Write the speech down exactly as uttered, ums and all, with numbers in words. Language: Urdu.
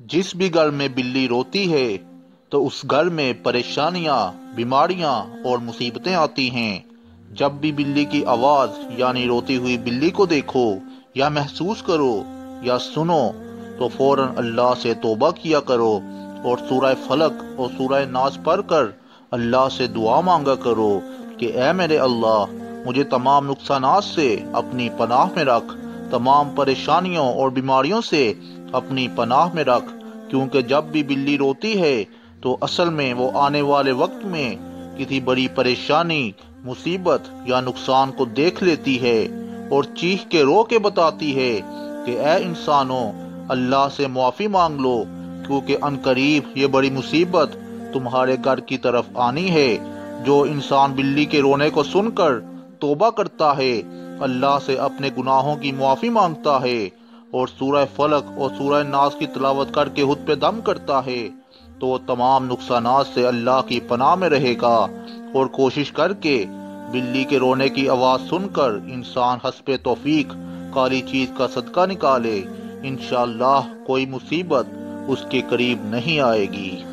جس بھی گھر میں بلی روتی ہے تو اس گھر میں پریشانیاں، بیماریاں اور مصیبتیں آتی ہیں۔ جب بھی بلی کی آواز یعنی روتی ہوئی بلی کو دیکھو یا محسوس کرو یا سنو تو فوراً اللہ سے توبہ کیا کرو اور سورہ فلق اور سورہ ناس پڑھ کر اللہ سے دعا مانگا کرو کہ اے میرے اللہ، مجھے تمام نقصانات سے اپنی پناہ میں رکھ، تمام پریشانیوں اور بیماریوں سے اپنی پناہ میں رکھ، کیونکہ جب بھی بلی روتی ہے تو اصل میں وہ آنے والے وقت میں کسی بڑی پریشانی، مصیبت یا نقصان کو دیکھ لیتی ہے اور چیخ کے رو کے بتاتی ہے کہ اے انسانوں، اللہ سے معافی مانگ لو، کیونکہ عنقریب یہ بڑی مصیبت تمہارے گھر کی طرف آنی ہے۔ جو انسان بلی کے رونے کو سن کر توبہ کرتا ہے، اللہ سے اپنے گناہوں کی معافی مانگتا ہے اور سورہ فلق اور سورہ ناس کی تلاوت کر کے خود پہ دم کرتا ہے تو وہ تمام نقصانات سے اللہ کی پناہ میں رہے گا۔ اور کوشش کر کے بلی کے رونے کی آواز سن کر انسان حسب توفیق کالی چیز کا صدقہ نکالے، انشاءاللہ کوئی مصیبت اس کے قریب نہیں آئے گی۔